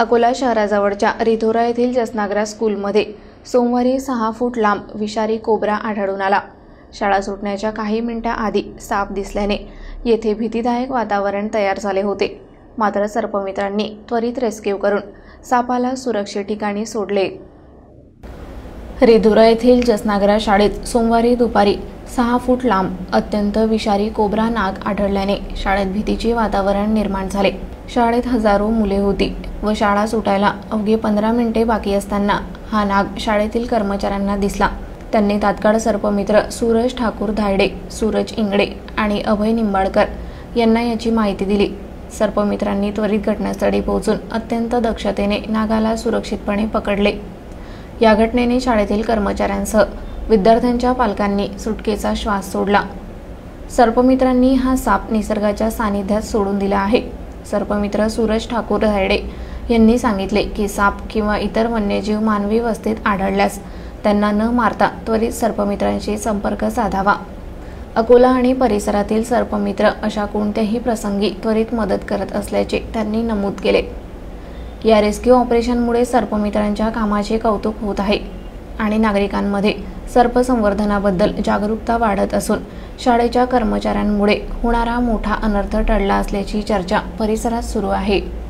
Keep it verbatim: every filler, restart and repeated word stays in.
अकोला शहराजवळच्या रिधोरा येथील जसनाग्रा स्कूलमध्ये सोमवारी सहा फूट लांब विषारी कोब्रा आढळून आला। शाळा सुटण्याच्या काही मिनिटांआधी साप दिसल्याने येथे भीतीदायक वातावरण तयार झाले होते। मात्र सर्पमित्रांनी त्वरित रेस्क्यू करून सापाला सुरक्षित ठिकाणी सोडले। रिधोरा येथील जसनाग्रा शाळेत सोमवारी दुपारी सहा फूट लांब अत्यंत विषारी कोब्रा नाग आढळल्याने शाळेत भीतीचे वातावरण निर्माण झाले। शाळेत हजारो मुले होती व शाळा सुटायला अवघे पंधरा मिनिटे बाकी असताना हा नाग शाळेतील कर्मचाऱ्यांना दिसला। त्यांनी तात्काळ सर्पमित्र सूरज ठाकूर धायडे, सूरज इंगडे आणि अभय निंबाळकर यांना याची माहिती दिली। सर्पमित्रांनी त्वरित घटनास्थळी पोहोचून अत्यंत दक्षतेने नागाला सुरक्षितपणे पकडले। या घटनेने शाळेतील कर्मचाऱ्यांसह विद्यार्थ्यांच्या पालकांनी सुटकेचा श्वास सोडला। सर्पमित्रांनी हा साप निसर्गाच्या सानिध्यात सोडून दिला आहे। सर्पमित्र सूरज ठाकूर धायडे यांनी सांगितले की साप किंवा इतर वन्यजीव मानवी वस्तीत आढळल्यास त्यांना न मारता त्वरित सर्पमित्रांशी संपर्क साधावा। अकोला आणि परिसरातील सर्पमित्र अशा कोणत्याही प्रसंगी त्वरित मदत करत असल्याचे त्यांनी नमूद केले। या रेस्क्यू ऑपरेशनमुळे सर्पमित्रांच्या कामाचे कौतुक होत आहे आणि नागरिकांमध्ये सर्प संवर्धनाबद्दल जागरूकता वाढत असून शाळेच्या कर्मचाऱ्यांमुळे होणारा मोठा अनर्थ टळला असल्याची चर्चा परिसरात सुरू आहे।